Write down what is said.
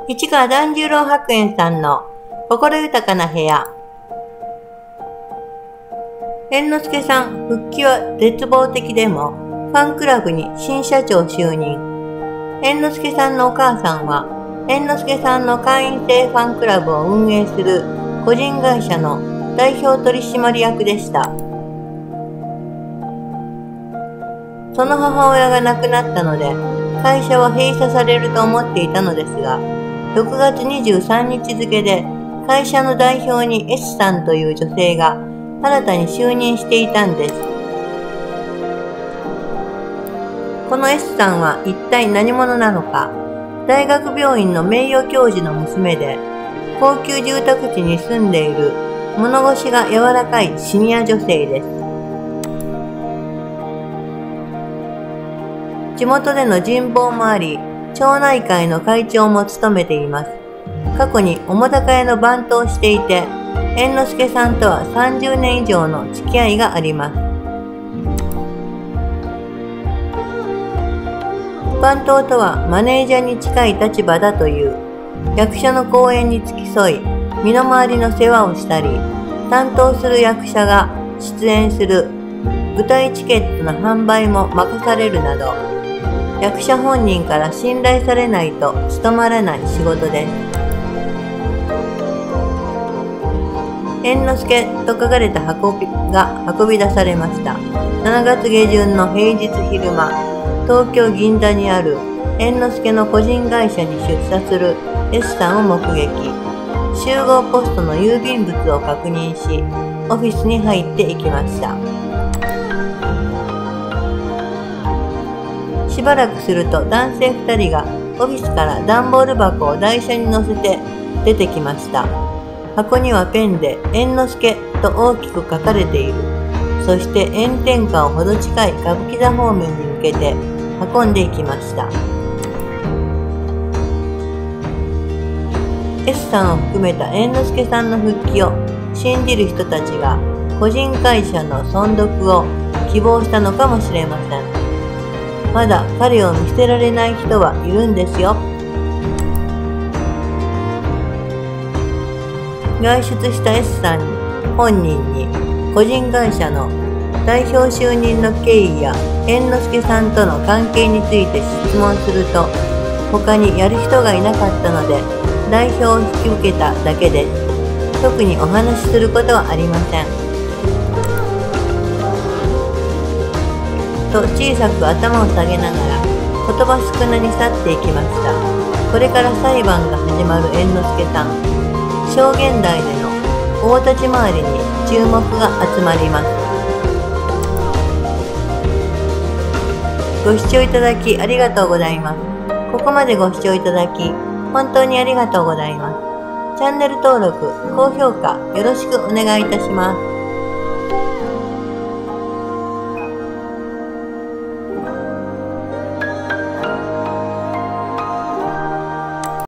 市川團十郎白猿さんの心豊かな部屋。猿之助さん復帰は絶望的でも、ファンクラブに新社長就任。猿之助さんのお母さんは、猿之助さんの会員制ファンクラブを運営する個人会社の代表取締役でした。その母親が亡くなったので、会社は閉鎖されると思っていたのですが、6月23日付で会社の代表に S さんという女性が新たに就任していたんです。この S さんは一体何者なのか。大学病院の名誉教授の娘で、高級住宅地に住んでいる物腰が柔らかいシニア女性です。地元での人望もあり、町内会の会長も務めています。過去に澤瀉屋の番頭をしていて、猿之助さんとは30年以上の付き合いがあります。番頭とはマネージャーに近い立場だという。役者の公演に付き添い、身の回りの世話をしたり、担当する役者が出演する舞台チケットの販売も任されるなど、役者本人から信頼されないと務まらない仕事です。猿之助と書かれた箱が運び出されました。7月下旬の平日昼間、東京銀座にある猿之助の個人会社に出社する S さんを目撃。集合ポストの郵便物を確認し、オフィスに入っていきました。しばらくすると男性2人がオフィスから段ボール箱を台車に乗せて出てきました。箱にはペンで猿之助と大きく書かれている。そして炎天下をほど近い歌舞伎座方面に向けて運んでいきました。S さんを含めた猿之助さんの復帰を信じる人たちが個人会社の存続を希望したのかもしれません。まだ彼を見捨てられない人はいるんですよ。外出した S さん本人に個人会社の代表就任の経緯や猿之助さんとの関係について質問すると、他にやる人がいなかったので代表を引き受けただけです。特にお話しすることはありません。と小さく頭を下げながら言葉少なに去っていきました。これから裁判が始まる猿之助さん。証言台での大立ち回りに注目が集まります。ご視聴いただきありがとうございます。ここまでご視聴いただき本当にありがとうございます。チャンネル登録、高評価よろしくお願いいたします。